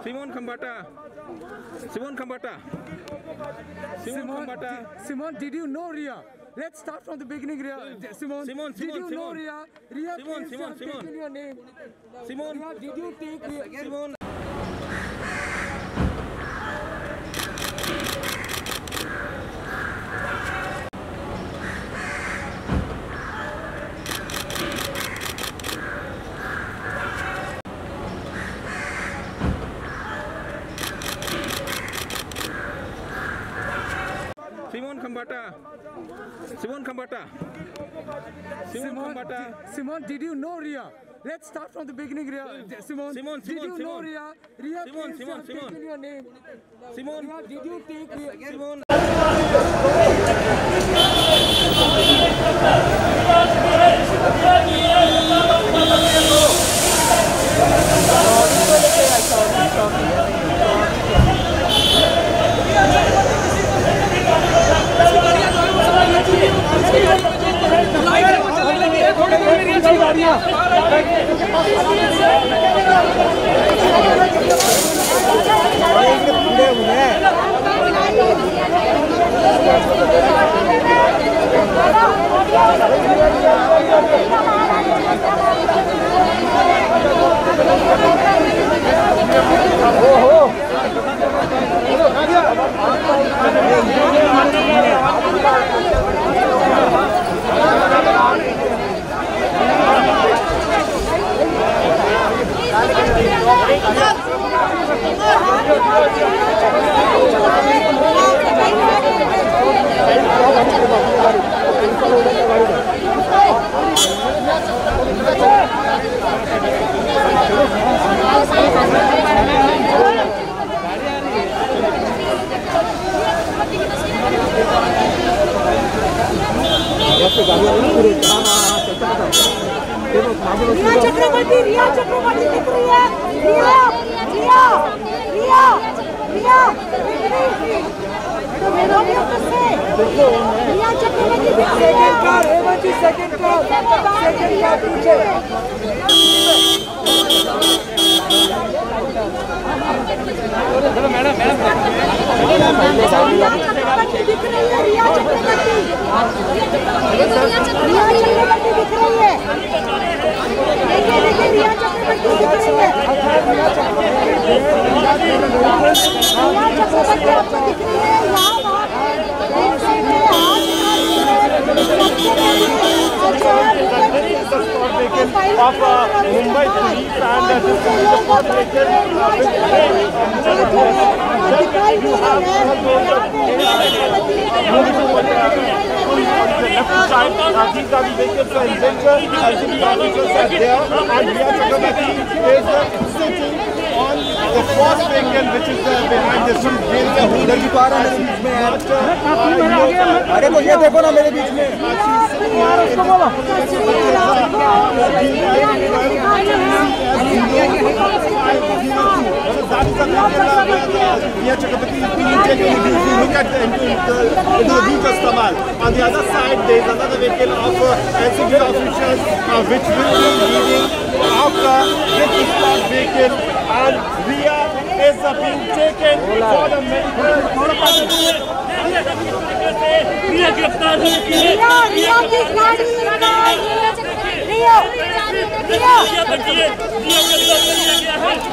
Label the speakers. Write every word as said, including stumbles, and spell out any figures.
Speaker 1: Simone khambatta. Simone khambatta. Simone khambatta.
Speaker 2: Simone, did you know Ria? Let's start from the beginning, Ria. Simone,
Speaker 1: Simone,
Speaker 2: did
Speaker 1: Simone,
Speaker 2: you know
Speaker 1: Simone.
Speaker 2: Ria? Ria,
Speaker 1: Simone,
Speaker 2: please,
Speaker 1: Simone,
Speaker 2: have
Speaker 1: Simone.
Speaker 2: taken your name.
Speaker 1: Simone.
Speaker 2: Ria, did you take Ria?
Speaker 1: Simone. Simone khambatta. Simone khambatta. Simone khambatta.
Speaker 2: Simone, did you know Ria? Let's start from the beginning, Ria. Simone,
Speaker 1: Simone,
Speaker 2: did
Speaker 1: Simone,
Speaker 2: you know
Speaker 1: Simone.
Speaker 2: Ria? Ria,
Speaker 1: Simone,
Speaker 2: please,
Speaker 1: Simone,
Speaker 2: have
Speaker 1: Simone.
Speaker 2: taken your name.
Speaker 1: Simone.
Speaker 2: Ria, did you take Ria?
Speaker 1: Simone.
Speaker 3: रिया चक्रवर्ती रिया चक्रवर्ती दिख रही है रिया रिया रिया रिया रिया चक्रवर्ती दिख रही है second car Hemant second car second car पीछे madam madam दिख रही है रिया चक्रवर्ती रिया चक्रवर्ती दिख रही है देखिए देखिए रिया चक्रवर्ती दिख रही है रिया चक्रवर्ती आपको दिख रही है यहाँ
Speaker 4: of uh, Mumbai police and uh, this is the first lecture you have the left side uh, these are the vehicles for adventure N C B officers are there and Riya Chakrabarti is uh, sitting on the first vehicle which is uh, behind the street jail का holder की पारा मेरे बीच में यार अरे तो ये देखो ना मेरे बीच में यार उसको बोलो Riya Chakrabarti is being taken into if you look at the, into, the, into the beach of Stamal. On the other side there is another vehicle of uh, N C B officials uh, which will be leaving after this start vehicle and Riya is uh, being taken for the medical.
Speaker 3: रिया गिरफ्तार हो चुकी है रिया की गाड़ी रिया रिया रिया
Speaker 4: रिया गिरफ्तार किया गया है